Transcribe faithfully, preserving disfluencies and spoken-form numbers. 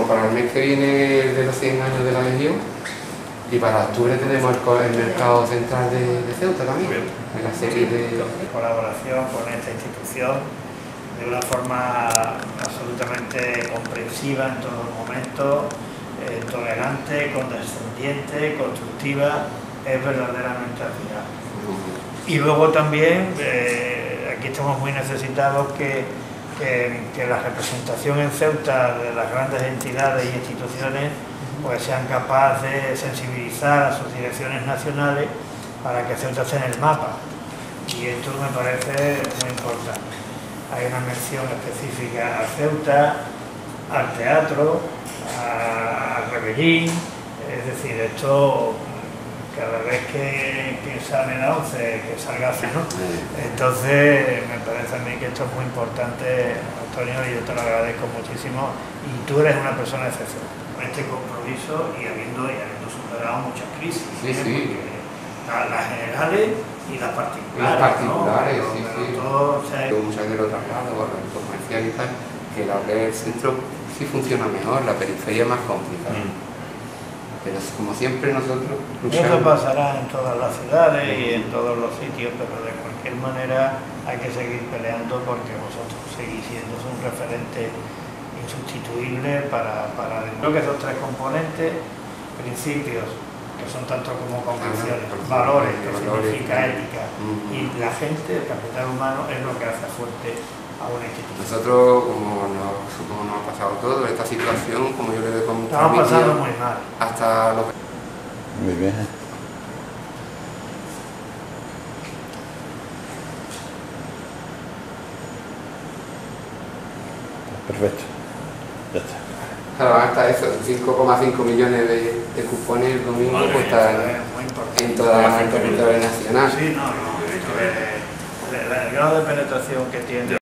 tenemos para el mes que viene el de los cien años de la Legión, y para octubre tenemos el, el mercado central de, de Ceuta también, en la serie de colaboración con esta institución de una forma absolutamente comprensiva en todos los momentos, eh, tolerante, condescendiente, constructiva, es verdaderamente admirable. Y luego también, eh, aquí estamos muy necesitados que, que, que la representación en Ceuta de las grandes entidades e instituciones pues sean capaces de sensibilizar a sus direcciones nacionales para que Ceuta esté en el mapa. Y esto me parece muy importante. Hay una mención específica a Ceuta, al teatro, al rebellín, es decir, esto cada vez que, que sale la once, que salga así, ¿no? Entonces me parece a mí que esto es muy importante, Antonio, y yo te lo agradezco muchísimo, y tú eres una persona excepcional, con este compromiso y habiendo, y habiendo superado muchas crisis, sí, sí. Las, las generales y las particulares, las particulares, ¿no? sí, pero, sí. Pero todo, o sea, muchas veces lo traslado, bueno, el comercial y tal, que la red del centro sí funciona mejor, la periferia es más complicada. Mm. Pero como siempre nosotros eso luchamos. pasará en todas las ciudades y en todos los sitios, pero de cualquier manera hay que seguir peleando porque vosotros seguís siendo un referente insustituible para, para... Creo que esos tres componentes, principios, que son tanto como convicciones, ah, valores, que valores, significa ética, uh-huh. y la gente, el capital humano, es lo que hace fuerte a una institución. Nosotros, como nos, como nos ha pasado todo, esta situación, como yo le he comentado, estamos pasando muy mal. Hasta lo que... Muy bien. Perfecto. Ya está. Claro, hasta eso, cinco coma cinco millones de, de cupones el domingo, vale, pues está en, en toda el territorio nacional. Sí, no, no, el grado de penetración que tiene.